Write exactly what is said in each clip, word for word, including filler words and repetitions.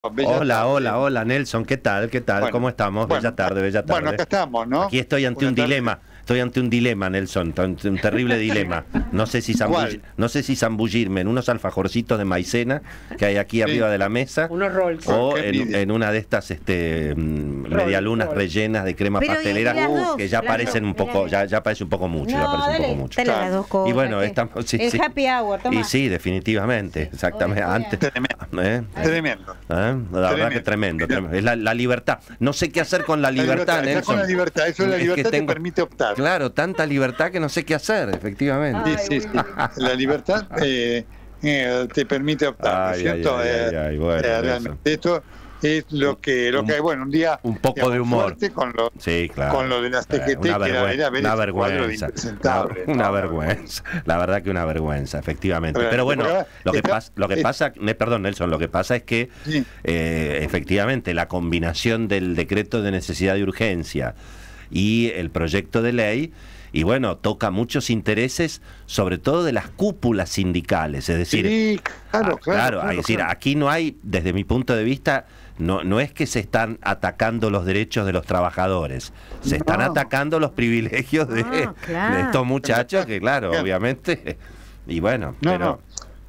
Bella Hola, tarde. hola, hola, Nelson, ¿qué tal? ¿Qué tal? Bueno, ¿Cómo estamos? bueno, bella tarde, bella tarde. Bueno, acá estamos, ¿no? Aquí estoy ante Buenas un tardes. dilema. Estoy ante un dilema, Nelson, ante un terrible dilema. No sé si ¿Cuál? zambull- no sé si zambullirme en unos alfajorcitos de maicena que hay aquí Sí. arriba de la mesa Unos rolls. o Qué en, envidia. en una de estas este, mm, Roll, medialunas roll. rellenas de crema Pero, ¿y pastelera las dos? que ya Las parecen dos, un poco, mirá. ya, ya parece un poco mucho, ya No, parece un dale, poco mucho. dale Claro. las dos cosas. Y bueno, ¿qué? estamos, sí, el sí. happy hour, toma. Y sí, definitivamente, exactamente. Hola, Antes, Tremendo. ¿eh? Tremendo. ¿Eh? La verdad que tremendo, tremendo. Es la, la libertad. No sé qué hacer con la La libertad, libertad, está con Nelson. la libertad. Eso es la Es que libertad, tengo- te permite optar. Claro, tanta libertad que no sé qué hacer, efectivamente. Sí, sí, sí. La libertad eh, eh, te permite optar, ¿no es Ay, cierto? ay, ay, Eh, ay, ay, bueno, eh, eso. realmente esto es lo que, lo que hay. Bueno, un día Un poco digamos, de humor. fuerte con lo, Sí, claro. con lo de las Eh, T G T, una que era, vergüenza, era ver una ese cuadro de vergüenza, impresentable. una, una ¿no? vergüenza, la verdad que una vergüenza, efectivamente. Pero, Pero bueno, pero, lo que está- pasa, lo que es- pasa, ne- perdón, Nelson, lo que pasa es que Sí. eh, efectivamente la combinación del decreto de necesidad de urgencia y el proyecto de ley, y bueno, toca muchos intereses, sobre todo de las cúpulas sindicales, es decir, Sí, claro, Ah, claro. claro, es decir, claro. aquí no hay, desde mi punto de vista, no, no es que se están atacando los derechos de los trabajadores, se están No. atacando los privilegios de, Ah, claro. de estos muchachos que, claro, Claro. obviamente, y bueno, No, pero, no.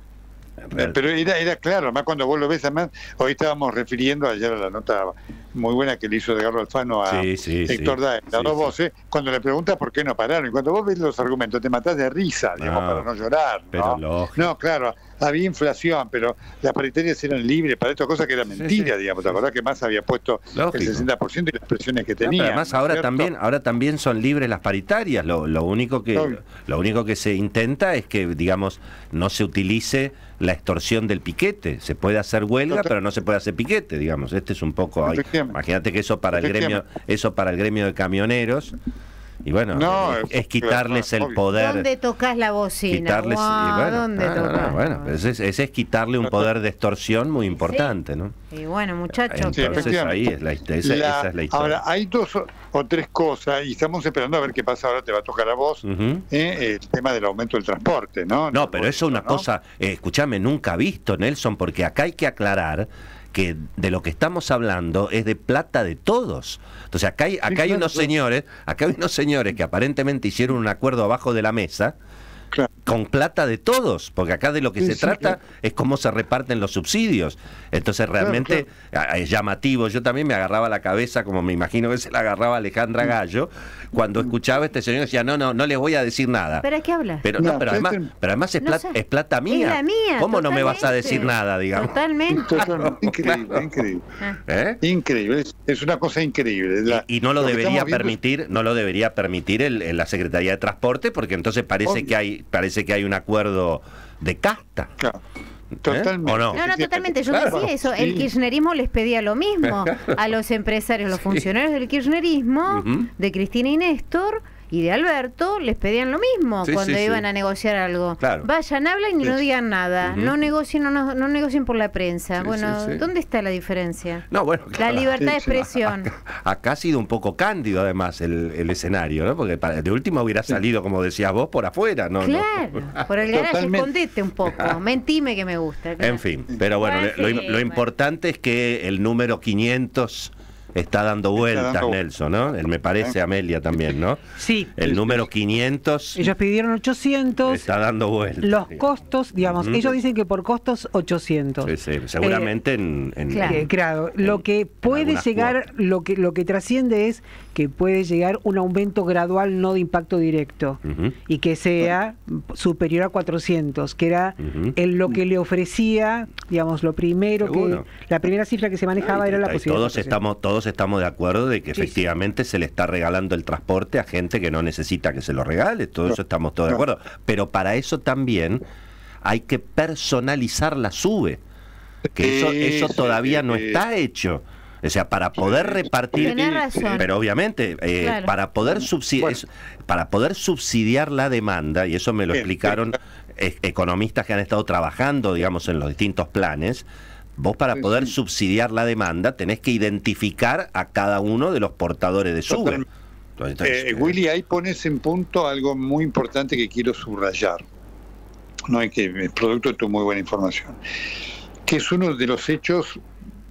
Pero era, era claro, además cuando vos lo ves, además, hoy estábamos refiriendo ayer a la nota muy buena que le hizo Edgardo Alfano a Sí, sí, Héctor sí. Daer, las Sí, dos sí. voces, cuando le preguntas por qué no pararon, y cuando vos ves los argumentos te matás de risa, digamos, No, para no llorar, pero ¿no? lógico. No, claro, había inflación, pero las paritarias eran libres para estas cosas que era Sí, mentira, sí. digamos, ¿te acordás que más había puesto Lógico. el sesenta por ciento y las presiones que No, pero tenía? además ahora también, ahora también son libres las paritarias. Lo, lo único que Obvio. lo único que se intenta es que, digamos, no se utilice la extorsión del piquete. Se puede hacer huelga, Total. pero no se puede hacer piquete, digamos. Este es un poco. ay, Efectivamente. imagínate que eso para el gremio, Efectivamente. eso para el gremio de camioneros. Y bueno, No, es, eso, es quitarles claro, el obvio. poder. ¿Dónde tocas la bocina? Quitarles, y Guau, bueno, ¿dónde no, no, no, tocas? bueno, ese es, ese es quitarle un poder de extorsión muy importante, ¿no? Y bueno, muchachos, Sí, Entonces pero- ahí es la, esa, esa es la historia. Ahora, hay dos o, o tres cosas, y estamos esperando a ver qué pasa ahora, te va a tocar a vos, Ujú. eh, el tema del aumento del transporte, ¿no? No, pero eso es una ¿no? cosa, eh, escúchame, nunca visto, Nelson, porque acá hay que aclarar que de lo que estamos hablando es de plata de todos. Entonces acá hay, acá hay claro, unos claro. señores, acá hay unos señores que aparentemente hicieron un acuerdo abajo de la mesa Claro. con plata de todos, porque acá de lo que Sí, se sí, trata claro. es cómo se reparten los subsidios. Entonces realmente ah, es llamativo. Yo también me agarraba la cabeza, como me imagino que se la agarraba Alejandra Gallo, cuando escuchaba a este señor y decía, no, no, no les voy a decir nada. ¿Para qué hablas? Pero no, No, pero pero además, este- pero además es, No plata, sé. es plata mía. Es la mía. ¿Cómo no me vas a totalmente. decir nada, digamos? Totalmente. Totalmente, increíble, increíble. ¿Eh? Increíble, es, es una cosa increíble. La- Y, y no lo, que debería estamos viendo es- permitir, no lo debería permitir el, el- la Secretaría de Transporte, porque entonces parece Obvio. que hay, parece que hay un acuerdo de casta. Claro, totalmente. ¿O no? No, no, totalmente. Yo Claro. decía eso. Sí. El kirchnerismo les pedía lo mismo a los empresarios, los funcionarios del kirchnerismo, Ujú. de Cristina y Néstor y de Alberto, les pedían lo mismo Sí, cuando sí, iban sí. a negociar algo. Claro. Vayan, hablan y no Sí. digan nada. Ujú. No negocien, no, no, no negocien por la prensa. Sí, bueno, sí, sí. ¿dónde está la diferencia? No, bueno, La claro. libertad de Sí, sí. expresión. Acá ha sido un poco cándido además el, el escenario, ¿no? Porque para- de último hubiera salido, como decías vos, por afuera, ¿no? Claro, por el garaje Totalmente. escondete un poco. Mentime que me gusta. claro. En fin, pero bueno, Ah, lo, sí, lo bueno. importante es que el número quinientos está dando vueltas, dando- Nelson, ¿no? Él me parece, Amelia también, ¿no? Sí, El número quinientos ellos pidieron ochocientos. está dando vueltas. Los digamos. costos, digamos, Ujú. ellos dicen que por costos ochocientos. Sí, sí, seguramente en, en- Claro. Eh, claro, lo en- que en puede algunas llegar, cuotas. lo que lo que trasciende es que puede llegar un aumento gradual no de impacto directo Ujú. y que sea superior a cuatrocientos, que era Ujú. en lo que le ofrecía, digamos, lo primero Seguro. que la primera cifra que se manejaba era la Y posibilidad. todos de cuatrocientos. estamos todos estamos de acuerdo de que Sí, sí. efectivamente se le está regalando el transporte a gente que no necesita que se lo regale, todo eso estamos todos de acuerdo, pero para eso también hay que personalizar la SUBE, que eso eso Sí, todavía sí, no sí. está hecho. O sea, para poder repartir, Tenés razón. pero obviamente eh, Claro. para poder subsidiar, Bueno. para poder subsidiar la demanda, y eso me lo Bien, explicaron eh, economistas que han estado trabajando, digamos, en los distintos planes. Vos para Sí, poder sí. subsidiar la demanda tenés que identificar a cada uno de los portadores de SUBE. Totalmente. Entonces, Eh, Willy, ahí pones en punto algo muy importante que quiero subrayar. No hay que, es producto de tu muy buena información. Que es uno de los hechos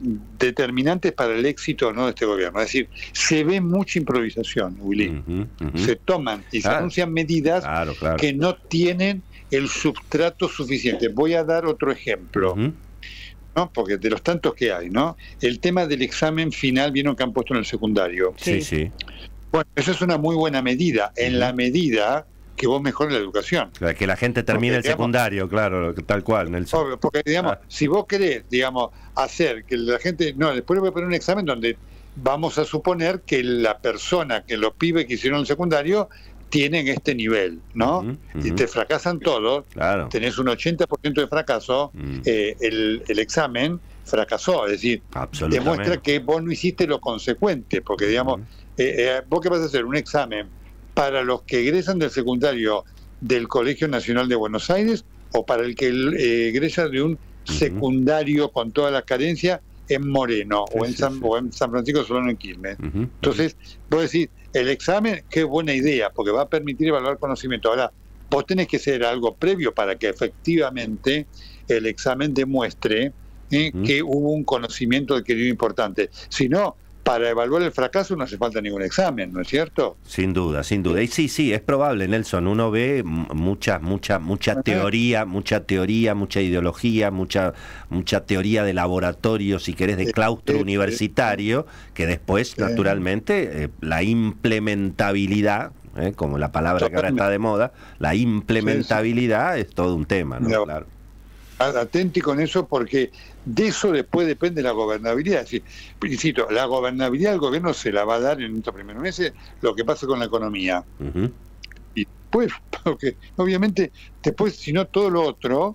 determinantes para el éxito o no de este gobierno. Es decir, se ve mucha improvisación, Willy. Uh-huh, uh-huh. Se toman y claro. se anuncian medidas claro, claro. que no tienen el substrato suficiente. Voy a dar otro ejemplo. Uh-huh. ¿No? Porque de los tantos que hay, ¿no? El tema del examen final, vieron que han puesto en el secundario. Sí, sí. Bueno, eso es una muy buena medida, en uh-huh. la medida que vos mejores la educación. Que la gente termine porque, el digamos, secundario, claro, tal cual, Nelson. Porque, digamos, ah. si vos querés, digamos, hacer que la gente... No, después le voy a poner un examen donde vamos a suponer que la persona, que los pibes que hicieron el secundario, tienen este nivel, ¿no? Uh-huh, uh-huh. Y te fracasan todos, claro. tenés un ochenta por ciento de fracaso, uh-huh. eh, el, el examen fracasó, es decir, demuestra que vos no hiciste lo consecuente, porque digamos, uh-huh. eh, eh, vos qué vas a hacer, un examen para los que egresan del secundario del Colegio Nacional de Buenos Aires o para el que eh, egresa de un uh-huh. secundario con todas las carencias en Moreno sí, o, en San, sí, sí. o en San Francisco Solano en Quilmes. Uh-huh. Entonces, vos decís, el examen, qué buena idea, porque va a permitir evaluar conocimiento. Ahora, vos tenés que hacer algo previo para que efectivamente el examen demuestre eh, uh-huh. que hubo un conocimiento adquirido importante. Si no, para evaluar el fracaso no hace falta ningún examen, ¿no es cierto? Sin duda, sin duda. Y sí, sí, es probable, Nelson. Uno ve mucha, mucha, mucha teoría, mucha teoría, mucha ideología, mucha, mucha teoría de laboratorio, si querés, de claustro eh, universitario, eh, que después, eh, naturalmente, eh, la implementabilidad, eh, como la palabra que ahora está de moda, la implementabilidad sí, sí. es todo un tema, ¿no? No. Claro. Atenti con eso, porque de eso después depende la gobernabilidad. Es decir, insisto, la gobernabilidad del gobierno se la va a dar en estos primeros meses lo que pasa con la economía. Uh-huh. Y pues, porque obviamente, después, si no todo lo otro,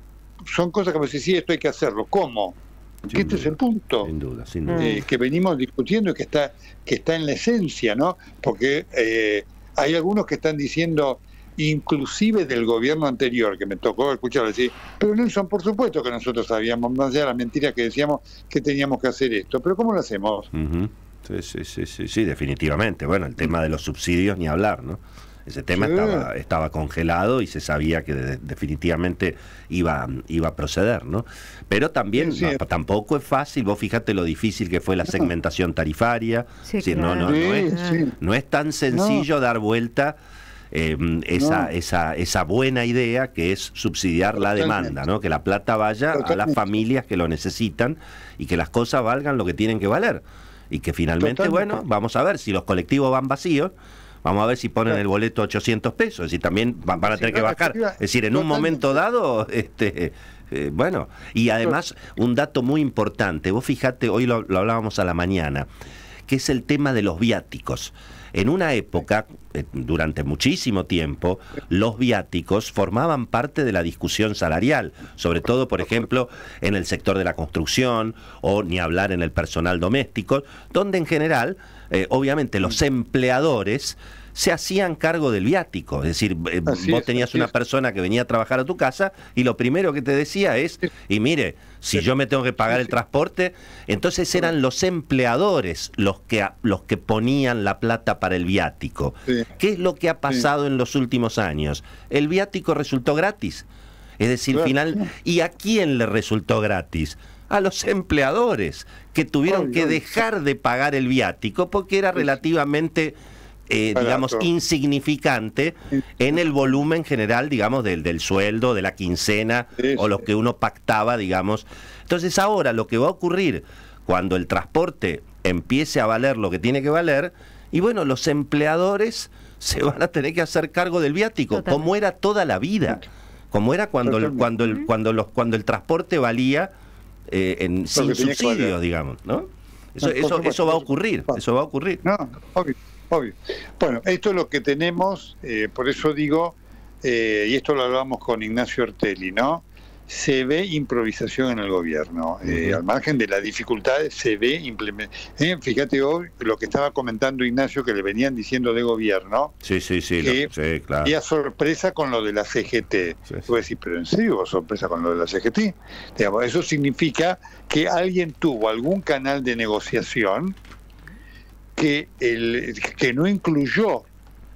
son cosas que me dicen, sí, esto hay que hacerlo. ¿Cómo? Que este es el punto. Sin duda, sin duda. Eh, que venimos discutiendo y que está, que está en la esencia, ¿no? Porque eh, hay algunos que están diciendo, inclusive del gobierno anterior, que me tocó escuchar decir, pero Nelson, por supuesto que nosotros sabíamos, más allá de las mentiras que decíamos, que teníamos que hacer esto, pero ¿cómo lo hacemos? Uh-huh. Sí, sí, sí, sí, sí, definitivamente. Bueno, el tema de los subsidios ni hablar, ¿no? Ese tema sí. estaba, estaba congelado y se sabía que de, definitivamente iba, iba a proceder, ¿no? Pero también sí, sí. No, tampoco es fácil, vos fíjate lo difícil que fue la segmentación tarifaria, sí, es decir, claro. no, no, no, es, sí. no es tan sencillo no. dar vuelta Eh, esa, no. esa, esa buena idea que es subsidiar Totalmente. la demanda, ¿no? Que la plata vaya Totalmente. a las familias que lo necesitan y que las cosas valgan lo que tienen que valer. Y que finalmente, Totalmente. bueno, vamos a ver si los colectivos van vacíos, vamos a ver si ponen claro. el boleto a ochocientos pesos y también van, van a tener sí, que bajar. Es decir, en Totalmente. un momento dado, este eh, bueno, y además un dato muy importante, vos fíjate, hoy lo, lo hablábamos a la mañana, que es el tema de los viáticos. En una época, durante muchísimo tiempo, los viáticos formaban parte de la discusión salarial, sobre todo, por ejemplo, en el sector de la construcción o ni hablar en el personal doméstico, donde en general, eh, obviamente, los empleadores se hacían cargo del viático. Es decir, eh, vos es, tenías una es. persona que venía a trabajar a tu casa y lo primero que te decía es, y mire, si yo me tengo que pagar el transporte, entonces eran los empleadores los que, los que ponían la plata para el viático. Sí. ¿Qué es lo que ha pasado sí. en los últimos años? El viático resultó gratis. Es decir, claro. final, ¿y a quién le resultó gratis? A los empleadores, que tuvieron ay, que ay. dejar de pagar el viático porque era relativamente... Eh, digamos, insignificante en el volumen general, digamos, del, del sueldo, de la quincena sí, o lo que uno pactaba, digamos. Entonces ahora lo que va a ocurrir cuando el transporte empiece a valer lo que tiene que valer, y bueno, los empleadores se van a tener que hacer cargo del viático, Totalmente. como era toda la vida, como era cuando el, cuando el, cuando los, cuando el transporte valía eh, en, sin subsidios, digamos, ¿no? Eso, eso, eso va a ocurrir, eso va a ocurrir. No, obvio. Obvio. Bueno, esto es lo que tenemos, eh, por eso digo, eh, y esto lo hablamos con Ignacio Ortelli, ¿no? Se ve improvisación en el gobierno, eh, uh-huh. al margen de las dificultades, se ve implementación. Eh, fíjate hoy lo que estaba comentando Ignacio, que le venían diciendo de gobierno, sí, sí, sí, que lo, sí, claro. había sorpresa con lo de la C G T. Sí, sí. Voy a decir, pero ¿en serio sorpresa con lo de la C G T? Digamos, eso significa que alguien tuvo algún canal de negociación que el que no incluyó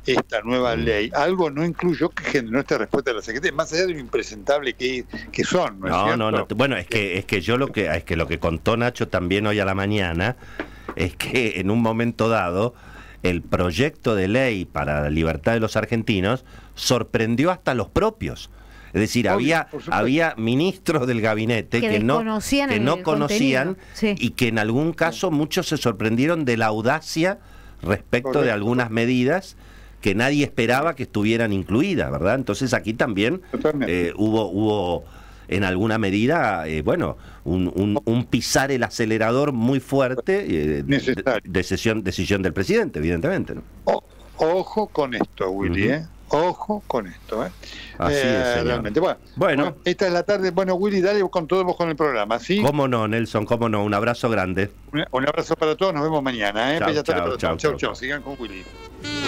esta nueva ley, algo no incluyó que generó esta respuesta de la Secretaría, más allá de lo impresentable que, que son, ¿no es No, cierto? no, no. Bueno, es que, es que yo lo que, es que lo que contó Nacho también hoy a la mañana es que en un momento dado el proyecto de ley para la libertad de los argentinos sorprendió hasta los propios. Es decir, Obvio, había por supuesto. había ministros del gabinete Que que, no, desconocían que el no conocían contenido. Sí. y que en algún caso muchos se sorprendieron de la audacia respecto Correcto. de algunas medidas que nadie esperaba que estuvieran incluidas, ¿verdad? Entonces aquí también eh, hubo hubo en alguna medida, eh, bueno, un, un, un pisar el acelerador muy fuerte eh, de, de decisión, decisión del presidente, evidentemente, ¿no? O, ojo con esto, Willy, Uh-huh. ¿eh? Ojo con esto, ¿eh? Así eh, es, señor. realmente. Bueno, Bueno. bueno, esta es la tarde. Bueno, Willy, dale con todos vos con el programa, ¿sí? Cómo no, Nelson, cómo no. Un abrazo grande. Un, un abrazo para todos, nos vemos mañana, ¿eh? Chau, Bella tarde chau, para chau, todos. Chau, chau. chau, sigan con Willy.